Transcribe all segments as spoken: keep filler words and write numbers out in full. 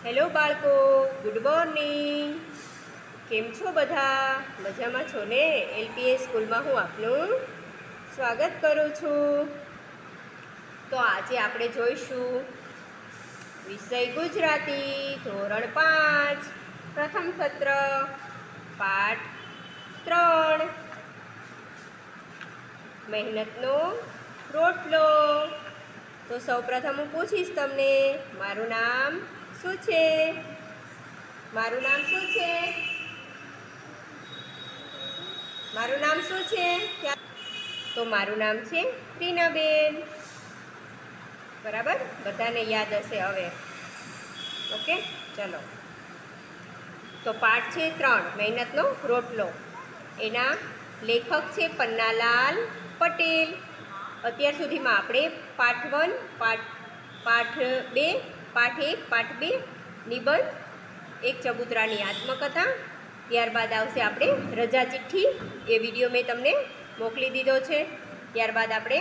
Hello બાળકો, good morning. કેમ છો બધા? મજામાં છો ને? એલપીએસ સ્કૂલમાં હું આપનું સ્વાગત કરું છું. તો આજે આપણે જોઈશું વિષય ગુજરાતી ધોરણ પાંચ પ્રથમ સત્ર પાઠ ત્રણ મહેનતનો રોટલો. તો સૌપ્રથમ હું પૂછીશ તમને, મારું નામ શું છે? મારું નામ શું છે? મારું નામ શું છે? તો મારું નામ છે રીનાબેન. બરાબર, બધાને યાદ હશે હવે. ઓકે, ચલો. તો પાઠ છે ત્રણ મહેનતનો રોટલો. એના લેખક છે પન્નાલાલ પટેલ. અત્યાર સુધીમાં આપણે પાઠ વન, પાઠ પાઠ બે, પાઠ એક, પાઠ બે નિબંધ, એક ચબૂતરાની આત્મકથા, ત્યારબાદ આવશે આપણે રજા ચિઠ્ઠી. એ વિડીયો મેં તમને મોકલી દીધો છે. ત્યારબાદ આપણે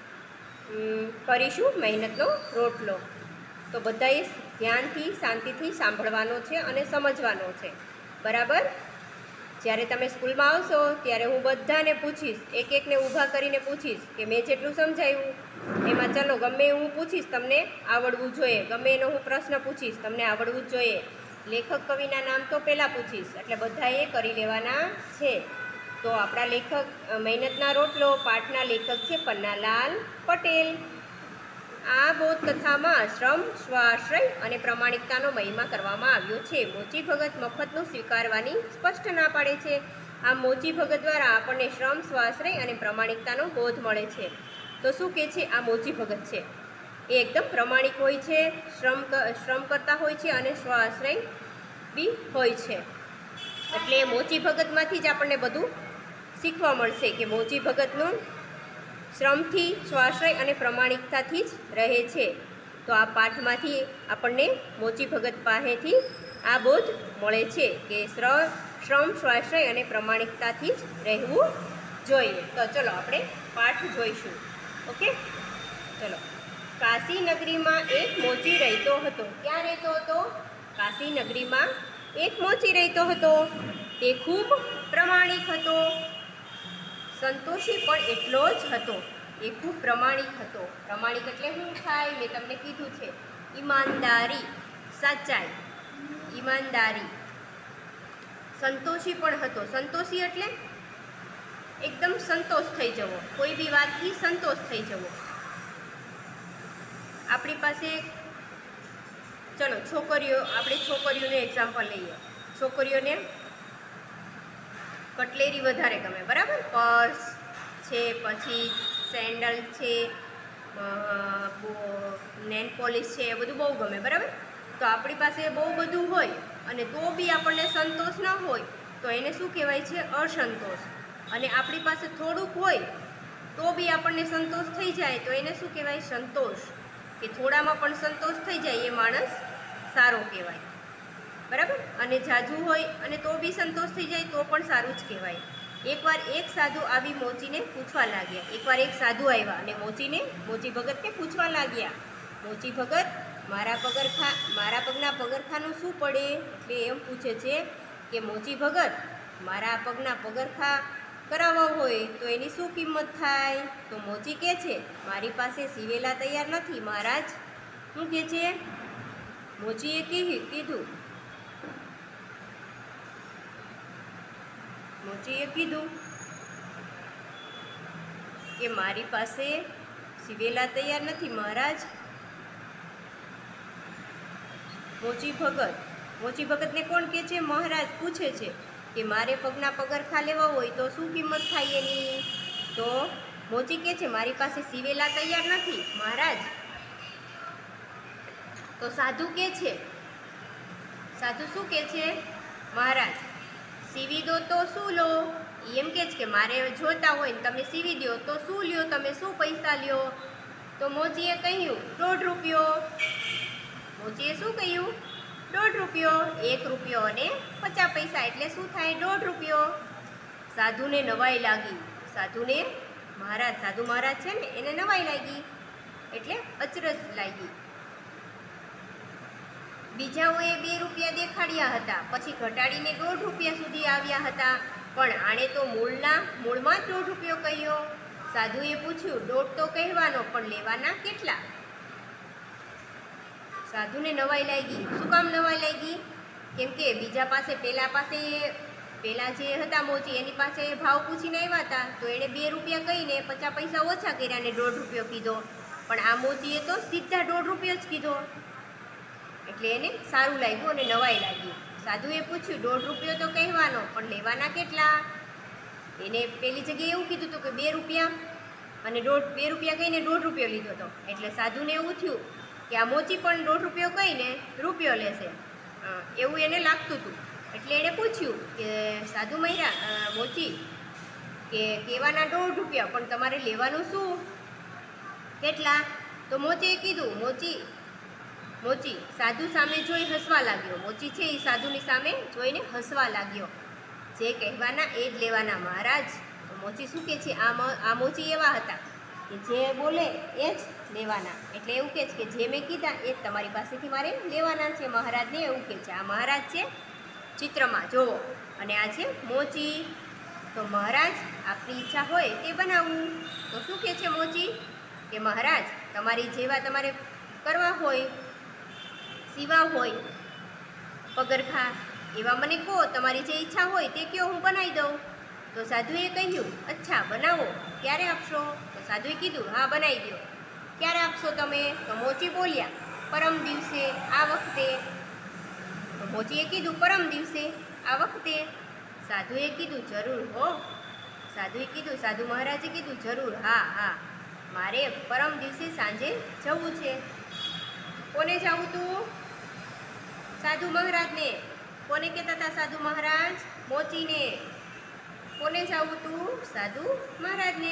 કરીશું મહેનતનો રોટલો. તો બધાએ ધ્યાનથી શાંતિથી સાંભળવાનો છે અને સમજવાનો છે. બરાબર? જ્યારે તમે સ્કૂલમાં આવશો ત્યારે હું બધાને પૂછીશ, એક એકને ઊભા કરીને પૂછીશ કે મેં જેટલું સમજાવ્યું એમાં ચલો ગમે હું પૂછીશ તમને આવડવું જોઈએ, ગમે એનો હું પ્રશ્ન પૂછીશ તમને આવડવું જ જોઈએ. લેખક કવિના નામ તો પહેલાં પૂછીશ, એટલે બધાએ કરી લેવાના છે. તો આપણા લેખક મહેનતના રોટલો પાઠના લેખક છે પન્નાલાલ પટેલ. આ બોધકથામાં શ્રમ, સ્વાશ્રય અને પ્રમાણિકતાનો મહિમા કરવામાં આવ્યો છે. મોચી ભગત મફતનું સ્વીકારવાની સ્પષ્ટ ના પાડે છે. આ મોચી ભગત દ્વારા આપણને શ્રમ, સ્વાશ્રય અને પ્રમાણિકતાનો બોધ મળે છે. તો શું કહે છે? આ મોચી ભગત છે એ એકદમ પ્રમાણિક હોય છે, શ્રમ શ્રમ કરતા હોય છે અને સ્વાશ્રય બી હોય છે. એટલે મોચી ભગતમાંથી જ આપણને બધું શીખવા મળશે કે મોચી ભગતનું શ્રમથી, સ્વાશ્રય અને પ્રમાણિકતાથી જ રહે છે. તો આ પાઠમાંથી આપણને મોચી ભગત પાસેથી આ બોધ મળે છે કે શ્રમ, સ્વાશ્રય અને પ્રમાણિકતાથી જ રહેવું જોઈએ. તો ચલો આપણે પાઠ જોઈશું. ઓકે, ચલો. કાશી નગરીમાં એક મોચી રહેતો હતો. ક્યાં રહેતો હતો? કાશી નગરીમાં એક મોચી રહેતો હતો. તે ખૂબ પ્રમાણિક હતો, સંતોષી પણ એટલો જ હતો. એ ખૂબ પ્રમાણિક હતો. પ્રમાણિક એટલે શું થાય? મેં તમને કીધું છે, ઈમાનદારી, સાચાઈ, ઈમાનદારી. સંતોષી પણ હતો. સંતોષી એટલે એકદમ સંતોષ થઈ જવો, કોઈ બી વાતથી સંતોષ થઈ જવો. આપણી પાસે ચલો છોકરીઓ, આપણે છોકરીઓને એક્ઝામ્પલ લઈએ. છોકરીઓને કટલેરી વધારે ગમે, બરાબર? પર્સ છે, પછી સેન્ડલ છે, નેલ પોલિશ છે, એ બધું બહુ ગમે, બરાબર? તો આપણી પાસે બહુ બધું હોય અને તો બી આપણને સંતોષ ન હોય તો એને શું કહેવાય છે? અસંતોષ. અને આપણી પાસે થોડુંક હોય તો બી આપણને સંતોષ થઈ જાય તો એને શું કહેવાય? સંતોષ. કે થોડામાં પણ સંતોષ થઈ જાય એ માણસ સારો કહેવાય, બરાબર? અને જાજુ હોય અને તો બી સંતોષ થઈ જાય તો પણ સારું જ કહેવાય. એકવાર એક સાધુ આવી મોચીને પૂછવા લાગ્યા. એકવાર એક સાધુ આવ્યા અને મોચીને મોચી ભગતને પૂછવા લાગ્યા, મોચી ભગત, મારા પગરખા મારા પગના પગરખાનું શું પડે? એટલે એમ પૂછે છે કે મોચી ભગત, મારા પગના પગરખા કરાવવા હોય તો એની શું કિંમત થાય? તો મોચી કહે છે, મારી પાસે સીવેલા તૈયાર નથી મહારાજ. શું કહે છે? મોચીએ કીધું મોચીએ કીધું કે મારી પાસે સીવેલા તૈયાર નથી મહારાજ. મોચી ભગત મોચી ભગતને કોણ કહે છે? મહારાજ પૂછે છે કે મારે પગના પગરખા લેવા હોય તો શું કિંમત થાય એની? તો મોચી કહે છે, મારી પાસે સીવેલા તૈયાર નથી મહારાજ. તો સાધુ કહે છે, સાધુ શું કહે છે? મહારાજ સીવી દો તો શું લો? એમ કહે છે કે મારે જોતા હોય ને તમે સીવી દો તો શું લ્યો? તમે શું પૈસા લ્યો? તો મોચીએ કહ્યું દોઢ રૂપિયો. મોચીએ શું કહ્યું? દોઢ રૂપિયો. એક રૂપિયો અને પચાસ પૈસા એટલે શું થાય? દોઢ રૂપિયો. સાધુને નવાઈ લાગી. સાધુને મહારાજ, સાધુ મહારાજ છે ને, એને નવાઈ લાગી એટલે અચરજ લાગી. બીજાઓએ બે રૂપિયા દેખાડ્યા હતા, પછી ઘટાડીને દોઢ રૂપિયા સુધી આવ્યા હતા, પણ આણે તો મૂળના મૂળમાં જ દોઢ રૂપિયો કહ્યો. સાધુએ પૂછ્યું, દોઢ તો કહેવાનો, પણ લેવાના કેટલા? સાધુને નવાઈ લાગી. શું કામ નવાઈ લાગી? કેમ કે બીજા પાસે પેલા પાસે પેલા જે હતા મોચી એની પાસે ભાવ પૂછીને આવ્યા હતા, તો એણે બે રૂપિયા કહીને પચાસ પૈસા ઓછા કર્યા ને દોઢ રૂપિયો કીધો, પણ આ મોચીએ તો સીધા દોઢ રૂપિયો જ કીધો. એટલે એને સારું લાગ્યું અને નવાઈ લાગી. સાધુએ પૂછ્યું, દોઢ રૂપિયો તો કહેવાનો, પણ લેવાના કેટલા? એને પેલી જગ્યાએ એવું કીધું હતું કે બે રૂપિયા અને દોઢ બે રૂપિયા કહીને દોઢ રૂપિયો લીધો હતો. એટલે સાધુને એવું થયું કે આ મોચી પણ દોઢ રૂપિયો કહીને રૂપિયો લેશે, એવું એને લાગતું હતું. એટલે એણે પૂછ્યું કે સાધુ મહિરા મોચી કે કહેવાના દોઢ રૂપિયા, પણ તમારે લેવાનું શું, કેટલા? તો મોચીએ કીધું, મોચી મોચી સાધુ સામે જોઈ હસવા લાગ્યો. મોચી છે એ સાધુની સામે જોઈને હસવા લાગ્યો. જે કહેવાના એ જ લેવાના મહારાજ. તો મોચી શું કહે છે, આ આ મોચી એવા હતા કે જે બોલે એ જ લેવાના. એટલે એવું કહે છે કે જે મેં કીધા એ જ તમારી પાસેથી મારે લેવાના છે. મહારાજને એવું કહે છે. આ મહારાજ છે ચિત્રમાં જોવો, અને આ છે મોચી. તો મહારાજ આપની ઈચ્છા હોય તે બનાવવું. તો શું કહે છે મોચી કે મહારાજ તમારી જેવા તમારે કરવા હોય, સીવા હોય પગરખા, એવા મને કહો, તમારી જે ઈચ્છા હોય તે કહો, હું બનાવી દઉં. તો સાધુએ કહ્યું, અચ્છા બનાવો, ક્યારે આપશો? તો સાધુએ કીધું, હા બનાવી દો. ક્યારે આપશો તમે? તો મોચી બોલ્યા, પરમ દિવસે, આ વખતે. તો મોચીએ કીધું, પરમ દિવસે, આ વખતે. સાધુએ કીધું, જરૂર હો. સાધુએ કીધું, સાધુ મહારાજે કીધું, જરૂર, હા હા, મારે પરમ દિવસે સાંજે જવું છે. કોને જવું તું? સાધુ મહારાજને. કોને કહેતા હતા સાધુ મહારાજ? મોચીને. કોને જવું તું? સાધુ મહારાજને.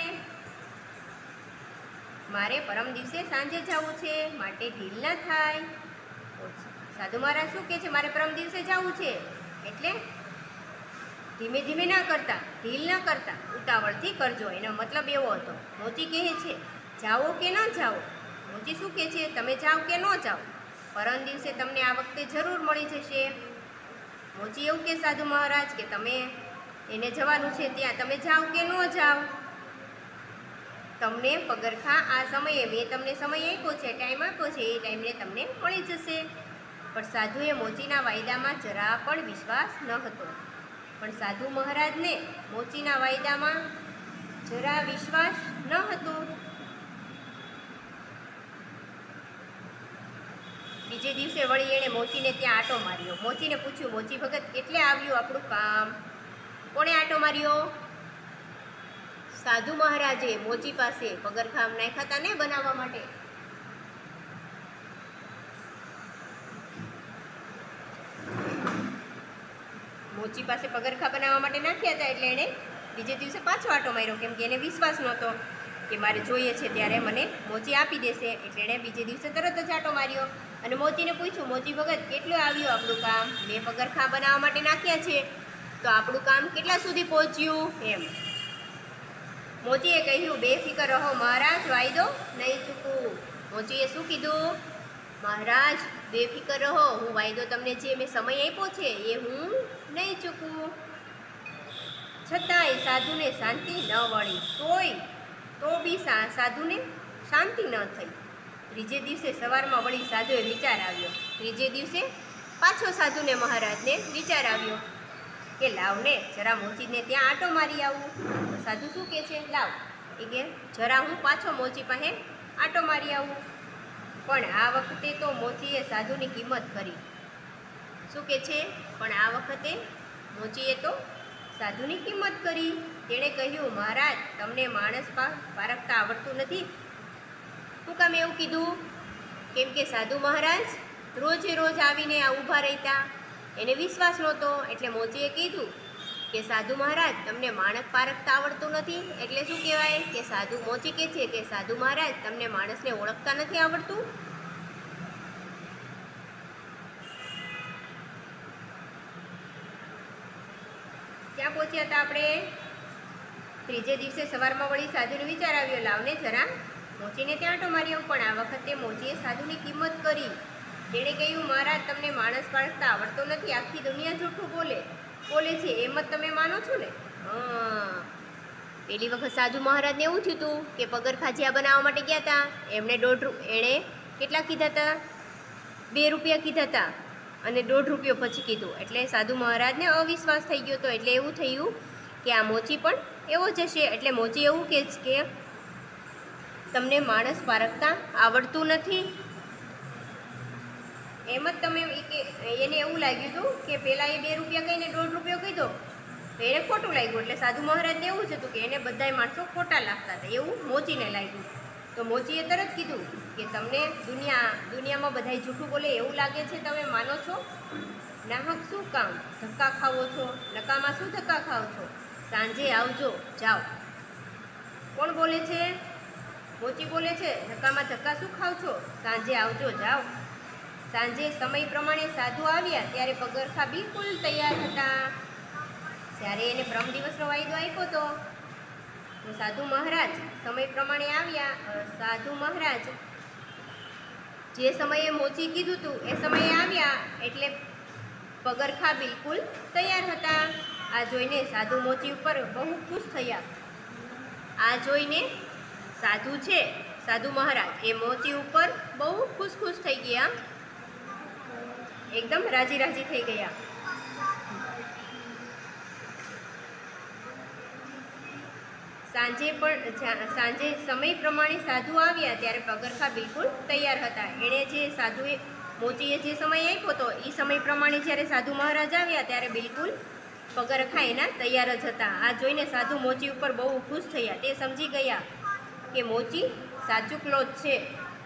મારે પરમ દિવસે સાંજે જવું છે, માટે ઢીલ ના થાય. સાધુ મહારાજ શું કહે છે, મારે પરમ દિવસે જવું છે, એટલે ધીમે ધીમે ના કરતા, ઢીલ ના કરતા, ઉતાવળથી કરજો. એનો મતલબ એવો હતો. મોચી કહે છે, જાઓ કે ન જાઓ? મોચી શું કહે છે, તમે જાઓ કે ન જાઓ, પરમ દિવસે તમને આ વખતે જરૂર મળી જશે. મોચી એવું કે સાધુ મહારાજ કે તમે એને જવાનું છે ત્યાં તમે જાઓ કે ન જાઓ, તમને પગરખા આ સમયે મેં તમને સમય આપ્યો છે, ટાઈમ આપ્યો છે, એ ટાઈમને તમને મળી જશે. પણ સાધુએ મોચીના વાયદામાં જરા પણ વિશ્વાસ ન હતો. પણ સાધુ મહારાજને મોચીના વાયદામાં જરા વિશ્વાસ ન હતો. બીજે દિવસે વળી એણે મોચીને ત્યાં આંટો માર્યો. મોચીને પૂછ્યું, મોચી ભગત કેટલે આવ્યું આપણું કામ? કોણે આંટો માર્યો? સાધુ મહારાજે મોચી પાસે પગરખાં નાખ્યા હતા ને બનાવવા માટે. મોચી પાસે પગરખાં બનાવવા માટે નાખ્યા હતા, એટલે એણે બીજે દિવસે પાછો આંટો માર્યો, કેમ કે એને વિશ્વાસ નહોતો કે મારે જોઈએ છે ત્યારે મને મોચી આપી દેશે. એટલે એણે બીજે દિવસે તરત જ આંટો માર્યો અને મોચીને પૂછ્યું, મોચી ભગત કેટલું આવ્યું આપણું કામ? બે પગરખાં બનાવવા માટે નાખ્યા છે, તો આપણું કામ કેટલા સુધી પહોંચ્યું? એમ મોચીએ કહ્યું, બેફિકર રહો મહારાજ, વાયદો નહીં ચૂકવું. મોચીએ શું કીધું? મહારાજ બેફિકર રહો, હું વાયદો તમને જે મેં સમય આપ્યો છે એ હું નહીં ચૂકવું. છતાંય સાધુને શાંતિ ન વળી. તોય તો બી સાધુને શાંતિ ન થઈ. ત્રીજે દિવસે સવારમાં વળી સાધુએ વિચાર આવ્યો. ત્રીજે દિવસે પાછો સાધુને મહારાજને વિચાર આવ્યો કે લાવને જરા મોચીને ત્યાં આંટો મારી આવું. તો સાધુ શું કહે છે, લાવ એ કે જરા હું પાછો મોચી પાસે આંટો મારી આવું. પણ આ વખતે તો મોચીએ સાધુની કિંમત કરી. શું કહે છે? પણ આ વખતે મોચીએ તો સાધુની કિંમત કરી. તેણે કહ્યું, મહારાજ તમને માણસ પારખતા આવડતું નથી. શું કામ એવું કીધું? કેમ કે સાધુ મહારાજ રોજે રોજ આવીને આ ઊભા રહેતા, એને વિશ્વાસ નહોતો. એટલે મોચીએ કીધું કે સાધુ મહારાજ તમને માણસ પારખતા આવડતું નથી. એટલે શું કહેવાય કે સાધુ મોચી કહે છે કે સાધુ મહારાજ તમને માણસને ઓળખતા નથી આવડતું. ક્યાં પહોંચ્યા હતા આપણે? ત્રીજે દિવસે સવારમાં વળી સાધુને વિચાર આવ્યો, લાવને જરા મોચીને ત્યાં આંટો માર્યો. પણ આ વખતે મોચીએ સાધુની કિંમત કરી. તેણે કહ્યું, મહારાજ, તમને માણસ પારખતા આવડતો નથી, આખી દુનિયા જૂઠું બોલે બોલે છે, એમ જ તમે માનો છો ને? હા. પેલી વખત સાધુ મહારાજને એવું થયું હતું કે પગરખાં જ્યાં બનાવવા માટે ગયા હતા, એમણે દોઢ એણે કેટલા કીધા હતા? બે રૂપિયા કીધા હતા અને દોઢ રૂપિયો પછી કીધું. એટલે સાધુ મહારાજને અવિશ્વાસ થઈ ગયો હતો. એટલે એવું થયું કે આ મોચી પણ એવો જ હશે. એટલે મોચી એવું કહે છે કે તમને માણસ પારખતા આવડતું નથી, એમ જ તમે એને એવું લાગ્યું હતું કે પહેલાં એ બે રૂપિયા કહીને દોઢ રૂપિયો કીધો તો એને ખોટું લાગ્યું. એટલે સાધુ મહારાજને એવું જ હતું કે એને બધાય માણસો ખોટા લાગતા હતા, એવું મોચીને લાગ્યું. તો મોચીએ તરત કીધું કે તમને દુનિયા દુનિયામાં બધાય જૂઠું બોલે એવું લાગે છે, તમે માનો છો? નાહક શું કામ ધક્કા ખાવો છો? નકામાં શું ધક્કા ખાઓ છો? સાંજે આવજો, જાઓ. કોણ બોલે છે? મોચી બોલે છે. નકામાં ધક્કા શું ખાવ છો? સાંજે આવજો, જાઓ. સાંજે સમય પ્રમાણે સાધુ આવ્યા ત્યારે પગરખાં બિલકુલ તૈયાર હતા. જ્યારે એને બ્રહ્મ દિવસનો વાયદો આપ્યો હતો તો સાધુ મહારાજ સમય પ્રમાણે આવ્યા. સાધુ મહારાજ જે સમયે મોચી કીધું હતું એ સમયે આવ્યા એટલે પગરખાં બિલકુલ તૈયાર હતા. આ જોઈને સાધુ મોચી ઉપર બહુ ખુશ થયા. આ જોઈને સાધુ છે, સાધુ મહારાજ, એ મોચી ઉપર બહુ ખુશ ખુશ થઈ ગયા, એકદમ રાજી રાજી થઈ ગયા. સાંજે પણ સાંજે સમય પ્રમાણે સાધુ આવ્યા ત્યારે પગરખાં બિલકુલ તૈયાર હતા. એણે જે સાધુએ મોચીએ જે સમય આપ્યો હતો એ સમય પ્રમાણે જ્યારે સાધુ મહારાજ આવ્યા ત્યારે બિલકુલ પગરખાં એના તૈયાર જ હતા. આ જોઈને સાધુ મોચી ઉપર બહુ ખુશ થયા. તે સમજી ગયા કે મોચી સાચું ક્લોથ છે.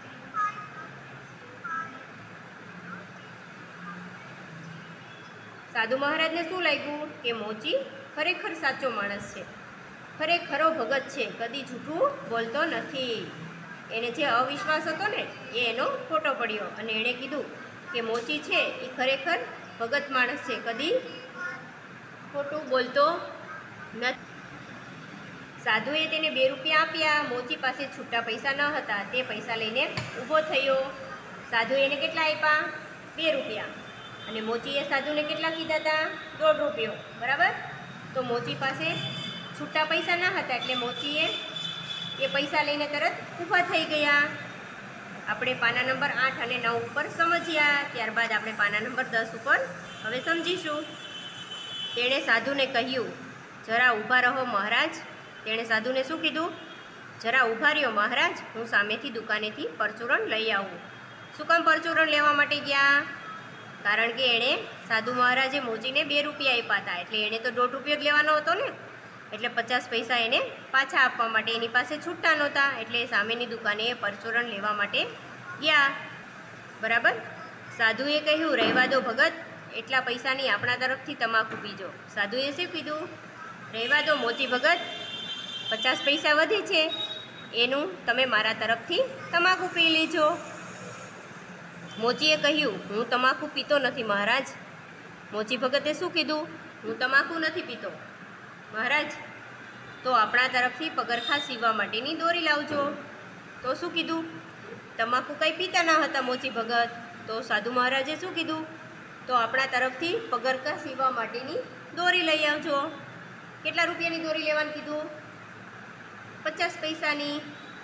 સાધુ મહારાજને શું લાગ્યું કે મોચી ખરેખર સાચો માણસ છે, ખરેખરો ભગત છે, કદી જૂઠું બોલતો નથી. એને જે અવિશ્વાસ હતો ને એ એનો ખોટો પડ્યો અને એણે કીધું કે મોચી છે એ ખરેખર ભગત માણસ છે, કદી ખોટું બોલતો નથી. સાધુએ તેને બે રૂપિયા આપ્યા. મોચી પાસે છૂટા પૈસા ન હતા. તે પૈસા લઈને ઊભો થયો. સાધુએ એને કેટલા આપ્યા? બે રૂપિયા. અને મોચીએ સાધુને કેટલા કીધા હતા? દોઢ રૂપિયો. બરાબર? તો મોચી પાસે છૂટા પૈસા ના હતા એટલે મોચીએ એ પૈસા લઈને તરત ઊભા થઈ ગયા. આપણે પાના નંબર આઠ અને નવ ઉપર સમજ્યા. ત્યારબાદ આપણે પાના નંબર દસ ઉપર હવે સમજીશું. તેણે સાધુને કહ્યું, જરા ઊભા રહો મહારાજ. તેણે સાધુને શું કીધું? જરા ઊભા રહ્યો મહારાજ, હું સામેથી દુકાનેથી પરચુરણ લઈ આવું. શું કામ પરચુરણ લેવા માટે ગયા? કારણ કે એણે સાધુ મહારાજે મોચીને બે રૂપિયા આપ્યા હતા એટલે એણે તો દોઢ રૂપિયો જ લેવાનો હતો ને, એટલે પચાસ પૈસા એને પાછા આપવા માટે એની પાસે છૂટા નહોતા એટલે સામેની દુકાને એ પરચુરણ લેવા માટે ગયા. બરાબર? સાધુએ કહ્યું, રહેવા દો ભગત, એટલા પૈસાની આપણા તરફથી તમાકુ પીજો. સાધુએ શું કીધું? રહેવા દો મોચી ભગત, પચાસ પૈસા વધે છે એનું તમે મારા તરફથી તમાકુ પી લેજો. મોચીએ કહ્યું, હું તમાકુ પીતો નથી મહારાજ. મોચી ભગતે શું કીધું? હું તમાકુ નથી પીતો મહારાજ. તો આપણા તરફથી પગરખાં સીવવા માટેની દોરી લાવજો. તો શું કીધું? તમાકુ કંઈ પીતા ન હતા મોચી ભગત. તો સાધુ મહારાજે શું કીધું? તો આપણા તરફથી પગરખાં સીવવા માટેની દોરી લઈ આવજો. કેટલા રૂપિયાની દોરી લેવાનું કીધું? પચાસ પૈસાની.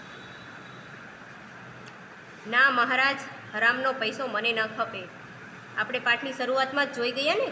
ના મહારાજ, હરામનો પૈસો મને ન ખપે. આપણે પાઠની શરૂઆતમાં જ જોઈ ગયા ને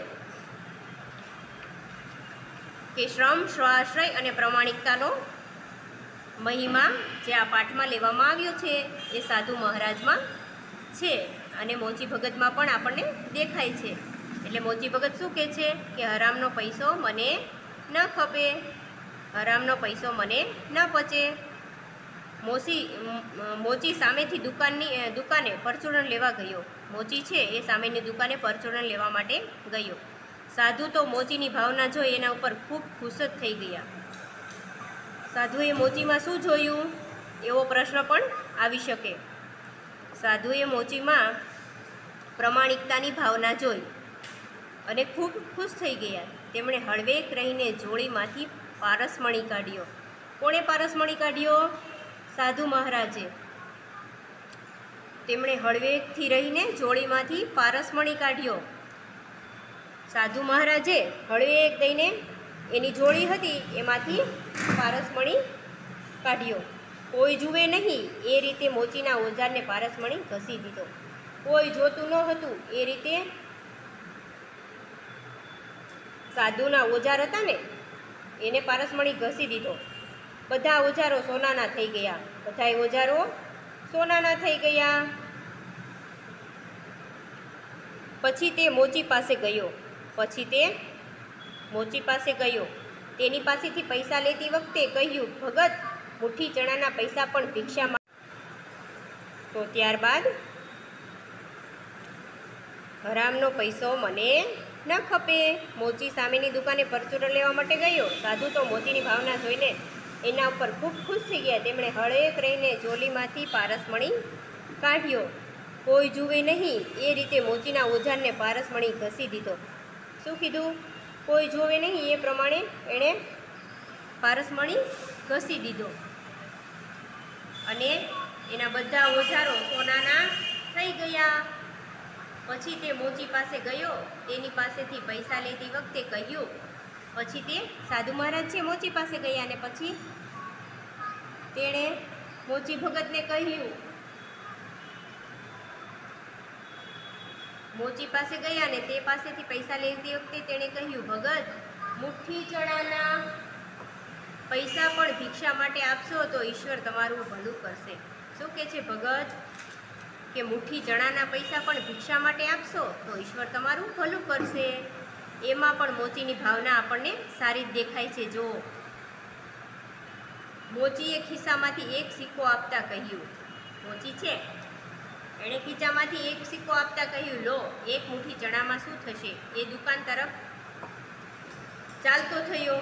કે શ્રમ, સ્વાશ્રય અને પ્રમાણિકતાનો મહિમા જે આ પાઠમાં લેવામાં આવ્યો છે એ સાધુ મહારાજમાં છે અને મોચી ભગતમાં પણ આપણને દેખાય છે. એટલે મોચી ભગત શું કહે છે કે હરામનો પૈસો મને ન ખપે, હરામનો પૈસો મને ન પચે. મોચી મોચી સામેથી દુકાનની દુકાને પરચુરણ લેવા ગયો. મોચી છે એ સામેની દુકાને પરચુરણ લેવા માટે ગયો. સાધુ તો મોચીની ભાવના જોઈ એના ઉપર ખૂબ ખુશ જ થઈ ગયા. સાધુએ મોચીમાં શું જોયું એવો પ્રશ્ન પણ આવી શકે. સાધુએ મોચીમાં પ્રમાણિકતાની ભાવના જોઈ અને ખૂબ ખુશ થઈ ગયા. તેમણે હળવેક રહીને જોડીમાંથી પારસમણી કાઢ્યો. કોણે પારસમણી કાઢ્યો? સાધુ મહારાજે. તેમણે હળવેકથી રહીને જોડીમાંથી પારસમણી કાઢ્યો. સાધુ મહારાજે હળવેક દઈને એની જોડી હતી એમાંથી પારસમણી કાઢ્યો. કોઈ જુએ નહીં એ રીતે મોચીના ઓજારને પારસમણી ઘસી દીધો. કોઈ જોતું ન હતું એ રીતે સાધુના ઓજાર હતા ને એને પારસમણી ઘસી દીધો. બધા ઓજારો સોનાના થઈ ગયા. બધા ઓજારો સોનાના થઈ ગયા. પછી તે મોચી પાસે ગયો. પછી તે મોચી પાસે ગયો. તેની પાસેથી પૈસા લેતી વખતે કહ્યું, ભગત, મુઠ્ઠી ચણાના પૈસા પણ ભિક્ષામાં. તો ત્યારબાદ હરામનો પૈસો મને ન ખપે. મોચી સામેની દુકાને પરચુરણ લેવા માટે ગયો. સાધુ તો મોચીની ભાવના જોઈને એના ઉપર ખૂબ ખુશ થઈ ગયા. તેમણે હળવેક રહીને જોલીમાંથી પારસમણી કાઢ્યો. કોઈ જુએ નહીં એ રીતે મોચીના ઓજારને પારસમણી ઘસી દીધો. શું કીધું? કોઈ જોવે નહીં એ પ્રમાણે એણે પારસમણી ઘસી દીધો અને એના બધા ઓજારો સોનાના થઈ ગયા. પછી તે મોચી પાસે ગયો. તેની પાસેથી પૈસા લેતી વખતે કહ્યું. પછી તે સાધુ મહારાજ છે મોચી પાસે ગયા અને પછી તેણે મોચી ભગતને કહ્યું. મોચી પાસે ગયા અને તે પાસેથી પૈસા લેતી વખતે તેણે કહ્યું, ભગત, મુઠ્ઠી ચણાના પૈસા પણ ભિક્ષા માટે આપશો તો ઈશ્વર તમારું ભલું કરશે. શું કહે છે ભગત? કે મુઠ્ઠી ચણાના પૈસા પણ ભિક્ષા માટે આપશો તો ઈશ્વર તમારું ભલું કરશે. એમાં પણ મોચીની ભાવના આપણને સારી જ દેખાય છે. જો મોચીએ ખિસ્સામાંથી એક સિક્કો આપતા કહ્યું. મોચી છે એણે ખીચામાંથી એક સિક્કો આપતા કહ્યું, લો, એક મુઠ્ઠી ચણામાં શું થશે? એ દુકાન તરફ ચાલતો થયો.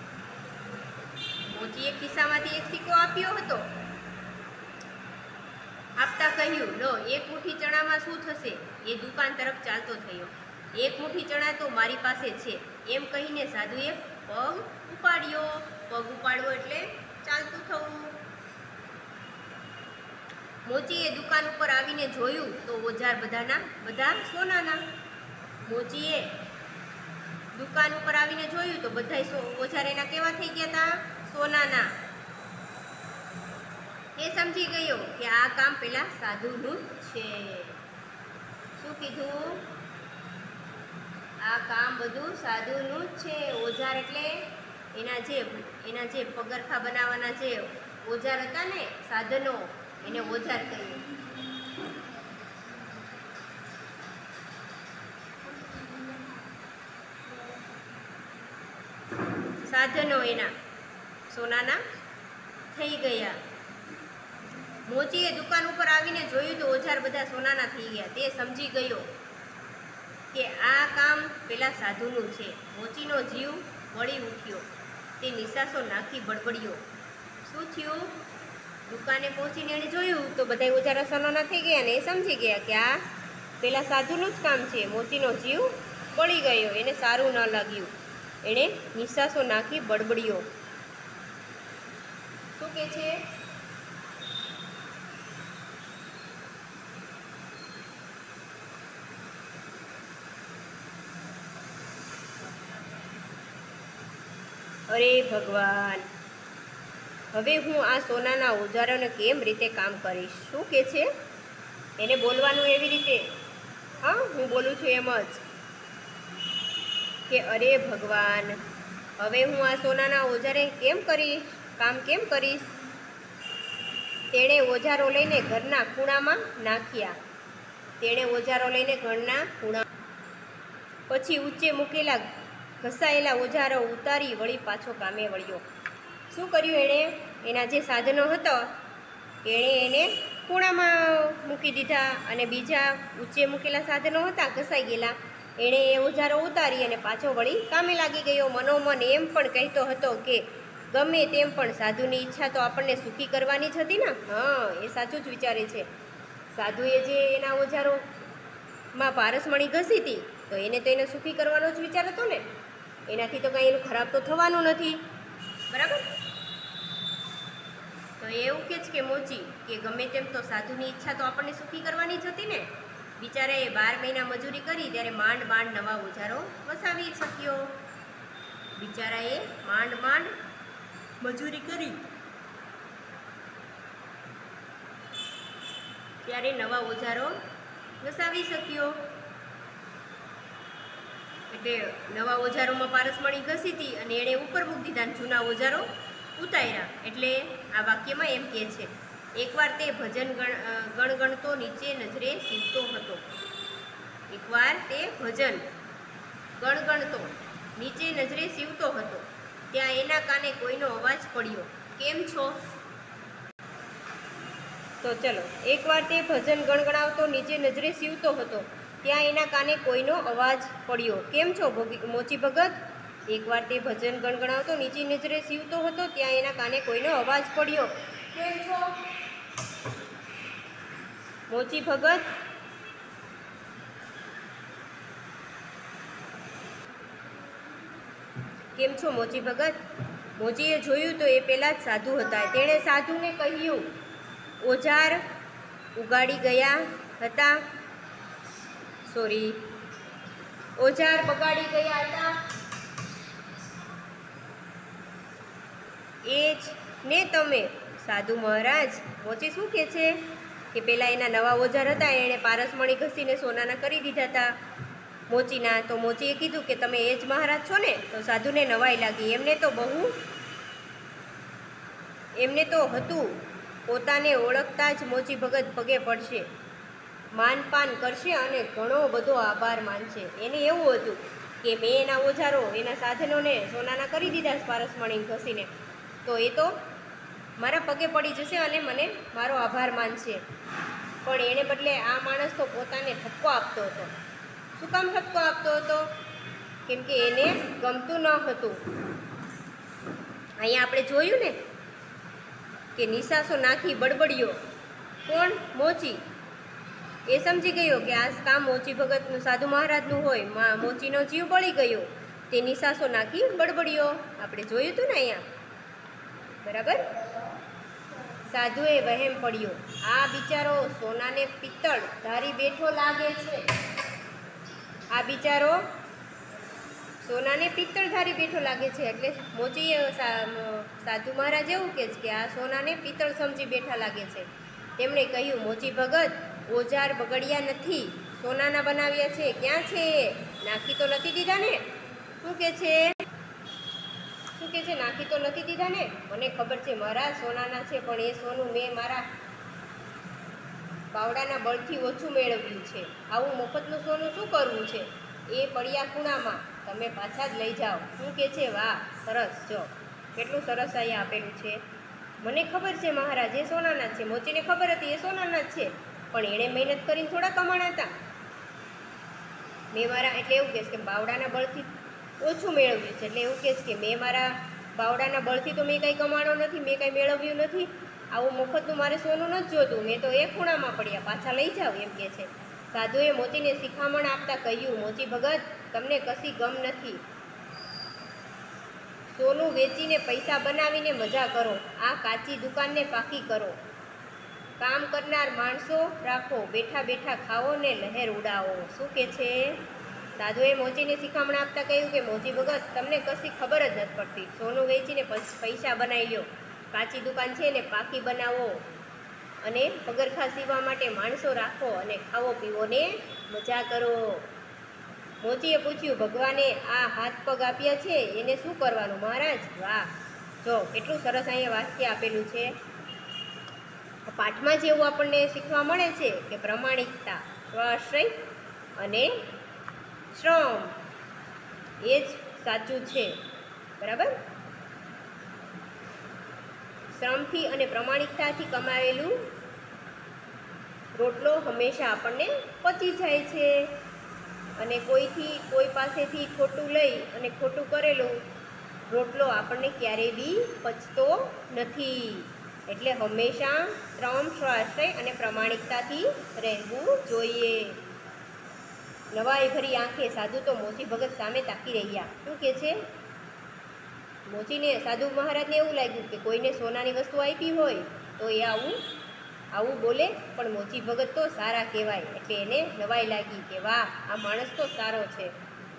મોચીએ ખિસ્સામાંથી એક સિક્કો આપ્યો હતો. આપતા કહ્યું, લો, એક મુઠ્ઠી ચણામાં શું થશે? એ દુકાન તરફ ચાલતો થયો. એક મુઠ્ઠી ચણા તો મારી પાસે છે, એમ કહીને સાધુએ પગ ઉપાડ્યો. પગ ઉપાડવો એટલે ચાલતું થવું. મોચીએ દુકાન ઉપર આવીને જોયું તો ઓજાર બધાના બધા સોનાના. મોચીએ દુકાન ઉપર આવીને જોયું તો બધા ઓજાર એના કેવા થઈ ગયા હતા? સોનાના. એ સમજી ગયો કે આ કામ પેલા સાધુનું જ છે. શું કીધું? આ કામ બધું સાધુનું જ છે. ઓજાર એટલે એના જે એના જે પગરખા બનાવવાના જે ઓજાર હતા ને, સાધનો, એને ઓજાર કહીએ. સાધનો એના સોનાના થઈ ગયા. મોચીએ દુકાન ઉપર આવીને જોયું તો ઓજાર બધા સોનાના થઈ ગયા. તે સમજી ગયો કે આ કામ પેલા સાધુનું છે. મોચીનો જીવ વળી ઉઠ્યો. તે નિશાસો નાખી બડબડ્યો. શું થયું? દુકાને પહોંચીને એણે જોયું તો બધા ઓજારા સોનાના થઈ ગયા અને એ સમજી ગયા કે આ પેલા સાધુનું જ કામ છે. મોચીનો જીવ બળી ગયો. એને સારું ન લાગ્યું. એણે નિશાસો નાખી બડબડ્યો. શું કહે છે? અરે ભગવાન, હવે હું આ સોનાના ઓજારોને કેમ રીતે કામ કરીશ? શું કહે છે? એને બોલવાનું એવી રીતે, હા, હું બોલું છું એમ જ કે અરે ભગવાન, હવે હું આ સોનાના ઓજારે કેમ કરીશ? કામ કેમ કરીશ? તેણે ઓજારો લઈને ઘરના ખૂણામાં નાખ્યા. તેણે ઓજારો લઈને ઘરના ખૂણા પછી ઊંચે મૂકેલા ઘસાયેલા ઓજારો ઉતારી વળી પાછો કામે વળ્યો. શું કર્યું એણે? એના જે સાધનો હતા એણે એને ખૂણામાં મૂકી દીધા અને બીજા ઊંચે મૂકેલા સાધનો હતા ઘસાઈ ગયેલા, એણે એ ઓજારો ઉતારી અને પાછો વળી કામે લાગી ગયો. મનોમન એમ પણ કહેતો હતો કે ગમે તેમ પણ સાધુની ઈચ્છા તો આપણને સુખી કરવાની જ હતી ને. હા, એ સાચું જ વિચારે છે. સાધુએ જે એના ઓજારોમાં પારસમણી ઘસી હતી તો એને તો એને સુખી કરવાનો જ વિચાર હતો ને. એનાથી તો કાંઈ એનું ખરાબ તો થવાનું નથી, બરાબર? તો તો એવું કે છે કે મોચી કે ગમે તેમ તો સાધુની ઈચ્છા તો આપણને સુખી કરવાની જ હતી ને. બિચારાએ બાર મહિના મજૂરી કરી ત્યારે માંડ માંડ નવા ઓજારો વસાવી શક્યો. બિચારાએ માંડ માંડ મજૂરી કરી ત્યારે નવા ઓજારો વસાવી શક્યો. એટલે નવા ઓજારોમાં પારસમણી ઘસી હતી અને એણે ઉપર મૂકી દીધા, જૂના ઓજારો ઉતાર્યા. એટલે આ વાક્યમાં એમ કહે છે, એકવાર તે ભજન ગણ ગણગણતો નીચે નજરે સીવતો હતો. એકવાર તે ભજન ગણગણતો નીચે નજરે સીવતો હતો, ત્યાં એના કાને કોઈનો અવાજ પડ્યો. કેમ છો? તો ચલો, એકવાર તે ભજન ગણગણાવતો નીચે નજરે સીવતો હતો, ત્યાં એના કાને કોઈનો અવાજ પડ્યો. કેમ છો મોચી ભગત? એકવાર તે ભજન ગણગણાવતો નીચે નજરે સીવતો હતો, ત્યાં એના કાને કોઈનો અવાજ પડ્યો. કેમ છો મોચી ભગત? કેમ છો મોચી ભગત? મોચીએ જોયું તો એ પેલા જ સાધુ હતા. તેણે સાધુને કહ્યું, ઓજાર ઉગાડી ગયા હતા, સોરી ઓજાર બગાડી ગયા હતા એ જ ને તમે? સાધુ મહારાજ, મોચી શું કહે છે કે પેલા એના નવા ઓજાર હતા એણે પારસમણી ઘસીને સોનાના કરી દીધા હતા મોચીના. તો મોચીએ કીધું કે તમે એ જ મહારાજ છો ને? તો સાધુને નવાઈ લાગી. એમને તો બહુ એમને તો હતું, પોતાને ઓળખતા જ મોચી ભગત પગે પડશે, માનપાન કરશે અને ઘણો બધો આભાર માનશે. એને એવું હતું કે મેં એના ઓજારો એના સાધનોને સોનાના કરી દીધા પારસમણી ઘસીને, તો એ તો મારા પગે પડી જશે અને મને મારો આભાર માનશે. પણ એને બદલે આ માણસ તો પોતાને ઠપકો આપતો હતો. શું કામ ઠપકો આપતો હતો? કેમ કે એને ગમતું ન હતું. અહીંયા આપણે જોયું ને કે નિશાસો નાખી બડબડિયો. કોણ? મોચી. એ સમજી ગયો કે આ કામ મોચી ભગતનું સાધુ મહારાજનું હોય. મોચીનો જીવ બળી ગયો. તે નિશાસો નાખી બડબડિયો. આપણે જોયું હતું ને અહીંયા, બરાબર? સાધુએ વહેમ પડ્યો, આ બિચારો સોનાને પિત્તળ ધારી બેઠો લાગે છે. આ બિચારો સોનાને પિત્તળ ધારી બેઠો લાગે છે. એટલે મોચીએ સાધુ મહારાજ એવું કહે છે કે આ સોનાને પિત્તળ સમજી બેઠા લાગે છે. તેમણે કહ્યું, મોચી ભગત, ઓજાર બગડ્યા નથી, સોનાના બનાવ્યા છે. ક્યાં છે? નાખી તો નથી દીધા ને? શું કે છે? શું કે છે? નાખી તો નથી દીધા ને? મને ખબર છે મારા સોનાના છે, પણ એ સોનું મેં મારા બાવડાના બળથી ઓછું મેળવ્યું છે. આવું મફતનું સોનું શું કરવું છે? એ પડ્યા ખૂણામાં, તમે પાછા જ લઈ જાઓ. શું કે છે? વાહ, સરસ. જો કેટલું સરસ અહીંયા આપેલું છે. મને ખબર છે મહારાજ એ સોનાના છે. મોચીને ખબર હતી એ સોનાના જ છે, પણ એણે મહેનત કરીને થોડા કમાણા હતા. મેં મારા એટલે એવું કહે છે કે બાવડાના બળથી ઓછું મેળવ્યું છે. એટલે એવું કહે છે કે મેં મારા બાવડાના બળથી તો મેં કંઈ કમાણો નથી, મેં કંઈ મેળવ્યું નથી. આવું મફતનું મારે સોનું નથી જોતું. મેં તો એ ખૂણામાં પડ્યા, પાછા લઈ જાઓ, એમ કહે છે. સાધુએ મોચીને શિખામણ આપતા કહ્યું, મોચી ભગત, તમને કશી ગમ નથી. સોનું વેચીને પૈસા બનાવીને મજા કરો. આ કાચી દુકાનને પાકી કરો. કામ કરનાર માણસો રાખો, બેઠા બેઠા ખાઓ ને લહેર ઉડાવો. શું કે છે? સાધુએ મોચીને શિખામણ આપતા કહ્યું કે મોચી ભગત, તમને કશી ખબર જ નથી પડતી. સોનું વેચીને પૈસા બનાવી લો, કાચી દુકાન છે ને પાકી બનાવો, અને પગરખા સીવવા માટે માણસો રાખો, અને ખાવો પીવો ને મજા કરો. મોચીએ પૂછ્યું, ભગવાને આ હાથ પગ આપ્યા છે એને શું કરવાનું મહારાજ? વાહ, જો કેટલું સરસ અહીંયા વાક્ય આપેલું છે. પાઠમાં જેવું આપણને શીખવા મળે છે કે પ્રમાણિકતા, સ્વાશ્રય અને શ્રમ એ જ સાચું છે. બરાબર? શ્રમથી અને પ્રમાણિકતાથી કમાવેલું રોટલો હંમેશા આપણને પચી જાય છે, અને કોઈથી કોઈ પાસેથી ખોટું લઈ અને ખોટું કરેલું રોટલો આપણને ક્યારેય બી પચતો નથી. એટલે હંમેશા શ્રમ, સ્વાશ્રય અને પ્રમાણિકતાથી રહેવું જોઈએ. નવાઈ ભરી આંખે સાધુ તો મોચી ભગત સામે તાકી રહ્યા. શું કે છે? મોચીને સાધુ મહારાજને એવું લાગ્યું કે કોઈને સોનાની વસ્તુ આપી હોય તો એ આવું આવું બોલે, પણ મોચી ભગત તો સારા કહેવાય, એટલે એને નવાઈ લાગી કે વાહ, આ માણસ તો સારો છે.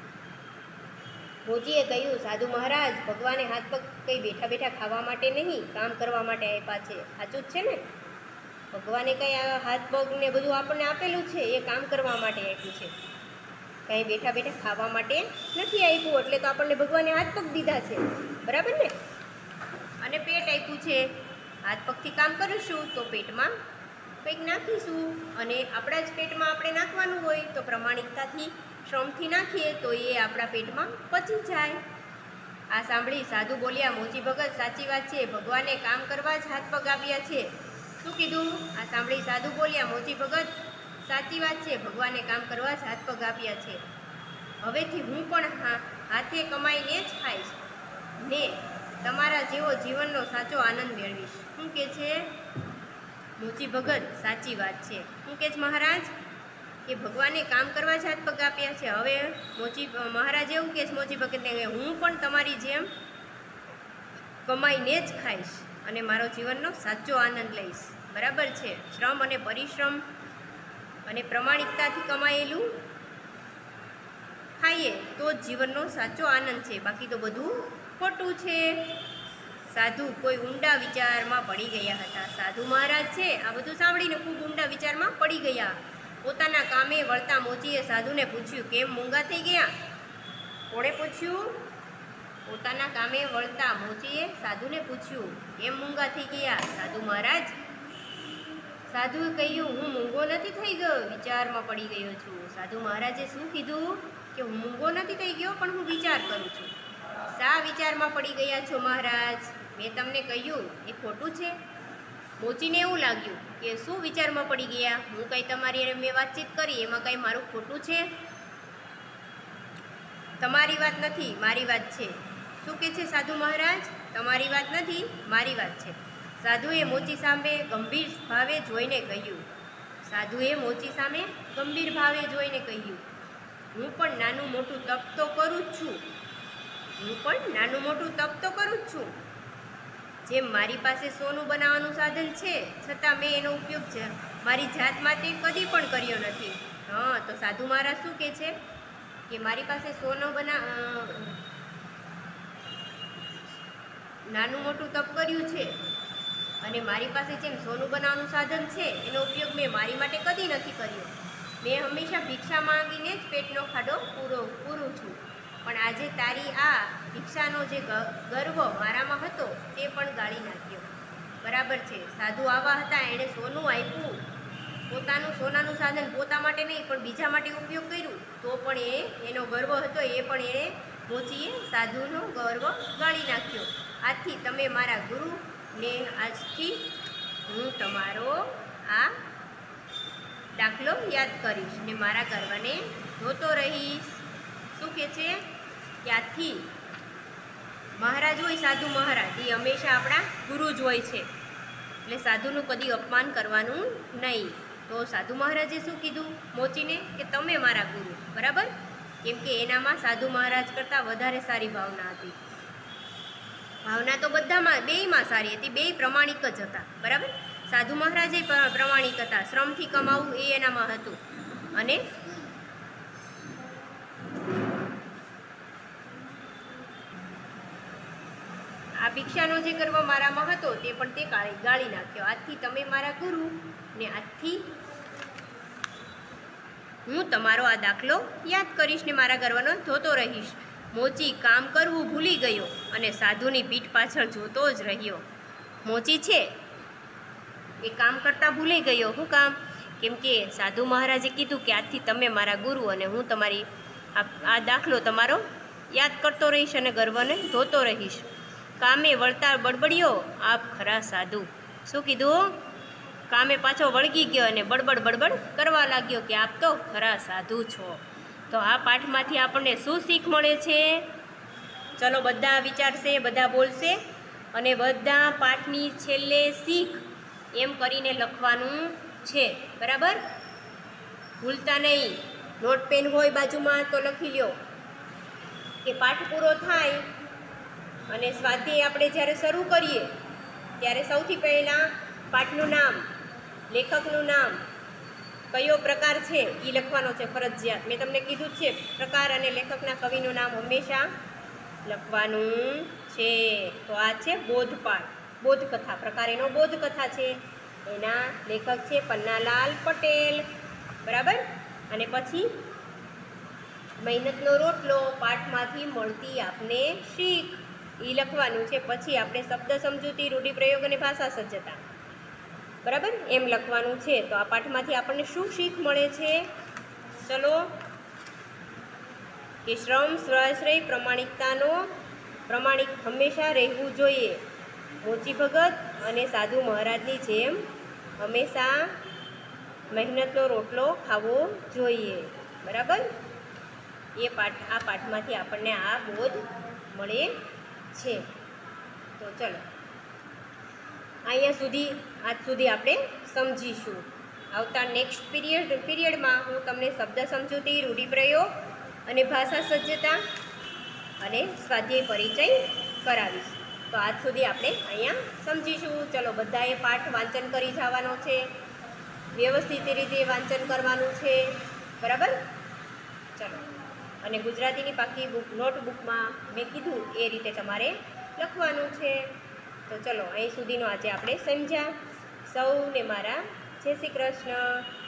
મોચીએ કહ્યું, સાધુ મહારાજ, ભગવાને હાથ પગ કંઈ બેઠા બેઠા ખાવા માટે નહીં, કામ કરવા માટે આપ્યા છે. સાચું જ છે ને? ભગવાને કંઈ આ હાથ પગ ને બધું આપણને આપેલું છે, એ કામ કરવા માટે આપ્યું છે, કંઈ બેઠા બેઠા ખાવા માટે નથી આપ્યું. એટલે તો આપણને ભગવાને હાથ પગ દીધા છે, બરાબર ને? અને પેટ આપ્યું છે. હાથ પગથી કામ કરીશું તો પેટમાં કંઈક નાખીશું, અને આપણા જ પેટમાં આપણે નાખવાનું હોય તો પ્રમાણિકતાથી, શ્રમથી નાખીએ તો એ આપણા પેટમાં પચી જાય. આ સાંભળી સાધુ બોલ્યા, મોચી ભગત, સાચી વાત છે, ભગવાને કામ કરવા જ હાથ પગ આપ્યા છે. શું કીધું? આ સાંભળી સાધુ બોલ્યા, મોચી ભગત, સાચી વાત છે, ભગવાને કામ કરવા જ હાથ પગ આપ્યા છે. હવેથી હું પણ હા હાથે કમાઈને જ ખાઈશ ને તમારા જેવો જીવનનો સાચો આનંદ મેળવીશ. શું કે છે મોચી ભગત? સાચી વાત છે. શું કે છે મહારાજ? કે ભગવાને કામ કરવા જ હાથ પગ આપ્યા છે. હવે મોચી મહારાજ એવું કહે છે મોચી ભગતને, હું પણ તમારી જેમ કમાઈને જ ખાઈશ અને મારો જીવનનો સાચો આનંદ લઈશ. બરાબર છે? શ્રમ અને પરિશ્રમ અને પ્રમાણિકતાથી કમાયેલું ખાઈએ તો જ જીવનનો સાચો આનંદ છે, બાકી તો બધું ખોટું છે. સાધુ કોઈ ઊંડા વિચારમાં પડી ગયા હતા. સાધુ મહારાજ છે આ બધું સાંભળીને ખૂબ ઊંડા વિચારમાં પડી ગયા. પોતાના કામે વળતા મોચીએ સાધુને પૂછ્યું, કેમ મૂંગા થઈ ગયા? કોણે પૂછ્યું? પોતાના કામે વળતા મોચીએ સાધુને પૂછ્યું, કેમ મૂંગા થઈ ગયા સાધુ મહારાજ? સાધુએ કહ્યું, હું મૂંગો નથી થઈ ગયો, વિચારમાં પડી ગયો છું. સાધુ મહારાજે શું કીધું? કે હું મૂંગો નથી થઈ ગયો, પણ હું વિચાર કરું છું. શા વિચારમાં પડી ગયા છો મહારાજ? મેં તમને કહ્યું એ ખોટું છે? મોચીને એવું લાગ્યું કે શું વિચારમાં પડી ગયા? હું કંઈ તમારી મેં વાતચીત કરી એમાં કંઈ મારું ખોટું છે? તમારી વાત નથી, મારી વાત છે. શું કહે છે સાધુ મહારાજ? તમારી વાત નથી, મારી વાત છે. સાધુએ મોચી સામે ગંભીર ભાવે જોઈને કહ્યું સાધુએ મોચી સામે ગંભીર ભાવે જોઈને કહ્યું હું પણ નાનું મોટું તપ તો કરું જ છું હું પણ નાનું મોટું તપ તો કરું જ છું જેમ મારી પાસે સોનું બનાવવાનું સાધન છે, છતાં મેં એનો ઉપયોગ છે મારી જાત માટે કદી પણ કર્યો નથી. હા, તો સાધુ મહારાજ શું કહે છે કે મારી પાસે સોનું બના નાનું મોટું તપ કર્યું છે અને મારી પાસે જેમ સોનું બનાવવાનું સાધન છે એનો ઉપયોગ મેં મારી માટે કદી નથી કર્યો. મેં હંમેશા ભિક્ષા માંગીને જ પેટનો ખાડો પૂરો પૂરું છું, પણ આજે તારી આ ભિક્ષાનો જે ગર્વ મારામાં હતો તે પણ ગાળી નાખ્યો. બરાબર છે, સાધુ આવા હતા, એણે સોનું આપ્યું, પોતાનું સોનાનું સાધન પોતા માટે નહીં પણ બીજા માટે ઉપયોગ કર્યું, તો પણ એ એનો ગર્વ હતો એ પણ એણે મોચીએ સાધુનો ગર્વ ગાળી નાખ્યો. આથી તમે મારા ગુરુ ને આજથી હું તમારો આ દાખલો યાદ કરીશ ને મારા ગર્વને ધોતો રહીશ. શું કહે છે કે આથી મહારાજ હોય સાધુ મહારાજ એ હંમેશા આપણા ગુરુ જ હોય છે, એટલે સાધુનું કદી અપમાન કરવાનું નહીં. તો સાધુ મહારાજે શું કીધું મોચીને કે તમે મારા ગુરુ. બરાબર, કેમ કે એનામાં સાધુ મહારાજ કરતાં વધારે સારી ભાવના હતી. ભાવના તો બધામાં બેયમાં સારી હતી, બેય પ્રમાણિક જ હતા. બરાબર, સાધુ મહારાજે પ્રમાણિક હતા, શ્રમથી કમાવું એ એનામાં હતું. અને આ ભિક્ષાનો જે ગર્વ મારામાં હતો તે પણ તે ગાળી ગાળી નાખ્યો. આજથી તમે મારા ગુરુ ને આજથી હું તમારો આ દાખલો યાદ કરીશ ને મારા ગર્વનો ધોતો રહીશ. મોચી કામ કરવું ભૂલી ગયો અને સાધુની પીઠ પાછળ જોતો જ રહ્યો. મોચી છે એ કામ કરતાં ભૂલી ગયો. શું કામ? કેમ કે સાધુ મહારાજે કીધું કે આજથી તમે મારા ગુરુ અને હું તમારી આ દાખલો તમારો યાદ કરતો રહીશ અને ગર્વને ધોતો રહીશ. કામે વળતા બડબડિયો આપ ખરા સાધુ. શું કીધું? કામે પાછો વળગી ગયો અને બડબડ બડબડ કરવા લાગ્યો કે આપ તો ખરા સાધુ છો. તો આ પાઠમાંથી આપણને શું શીખ મળે છે? ચલો બધા વિચારશે, બધા બોલશે અને બધા પાઠની છેલ્લે શીખ એમ કરીને લખવાનું છે. બરાબર, ભૂલતા નહીં. નોટ પેન હોય બાજુમાં તો લખી લ્યો કે પાઠ પૂરો થાય અને સ્વાધ્યાય આપણે જ્યારે શરૂ કરીએ ત્યારે સૌથી પહેલાં પાઠનું નામ, લેખકનું નામ, કયો પ્રકાર છે એ લખવાનો છે ફરજિયાત. મેં તમને કીધું જ છે પ્રકાર અને લેખકના કવિનું નામ હંમેશા લખવાનું છે. તો આ છે બોધપાઠ, બોધકથા. પ્રકાર એનો બોધકથા છે, એના લેખક છે પન્નાલાલ પટેલ. બરાબર. અને પછી મહેનતનો રોટલો, પાઠમાંથી મળતી આપને શીખ, એ લખવાનું છે. પછી આપણે શબ્દ સમજૂતી, રૂઢિપ્રયોગ અને ભાષા સજ્જતા, બરાબર, એમ લખવાનું છે. તો આ પાઠમાંથી આપણને શું શીખ મળે છે? ચલો, કે શ્રમ, સ્વાશ્રય, પ્રમાણિકતાનો પ્રમાણિક હંમેશા રહેવું જોઈએ. મોચી ભગત અને સાધુ મહારાજની જેમ હંમેશા મહેનતનો રોટલો ખાવો જોઈએ. બરાબર. એ પાઠ આ પાઠમાંથી આપણને આ બોધ મળે છે. તો ચલો, અહીંયા સુધી આજ સુધી આપણે સમજીશું. આવતા નેક્સ્ટ પીરિયડ પીરિયડમાં હું તમને શબ્દ સમજૂતી, રૂઢિપ્રયોગ અને ભાષા સજ્જતા અને સ્વાધ્યાય પરિચય કરાવીશ. તો આજ સુધી આપણે અહીંયા સમજીશું. ચલો, બધાએ પાઠ વાંચન કરી જવાનો છે, વ્યવસ્થિત રીતે વાંચન કરવાનું છે. બરાબર. ચલો, અને ગુજરાતીની પાકી બુક નોટબુકમાં મેં કીધું એ રીતે તમારે લખવાનું છે. તો ચલો, અહીં સુધીનો આજે આપણે સમજ્યા. સૌને મારા જય શ્રી કૃષ્ણ.